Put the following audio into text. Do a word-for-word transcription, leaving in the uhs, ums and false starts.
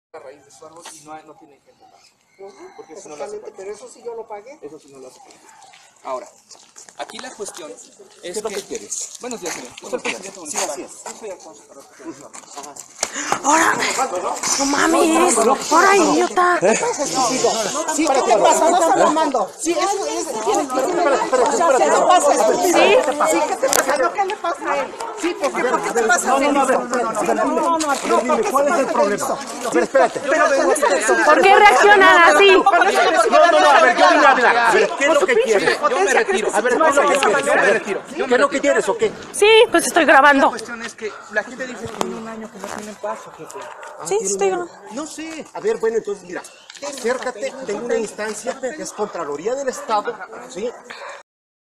la raíz de su árbol y no, hay, no tienen que enterrarse. Uh-huh. Porque eso no lo hace. Pero eso sí yo lo pagué. Eso sí no lo hace. Ahora, aquí la cuestión es ¿Qué es lo que quieres? Buenos días, señor. Soy el presidente municipal. Sí, así es. Yo soy Alfonso Carrasco. ¡Ahora! ¡No mames! ¡Ahora, idiota! Sí, ¿qué te pasa? No está mamando. Sí, eso es. ¿Qué te pasa? ¿Sí? Sí, ¿qué te pasa? ¿No qué le pasa a él? Sí, ¿por qué? ¿Por qué te pasa a él? No, no, no, no, no. ¿Cuál es el problema? Pero espérate. ¿Por qué reaccionan así? No, no, no, a ver, yo vine a hablar. A ver, ¿qué es lo que quieres? Yo me retiro. A ver, ¿qué es lo que quieres? Yo me retiro. ¿Qué es lo que quieres o qué? Sí, pues estoy La grabando. cuestión es que la gente dice que tiene un año que no tienen paso, jefe. Sí, estoy grabando. No sé. A ver, bueno, entonces mira, acércate, tengo una instancia que es Contraloría del Estado, ¿sí?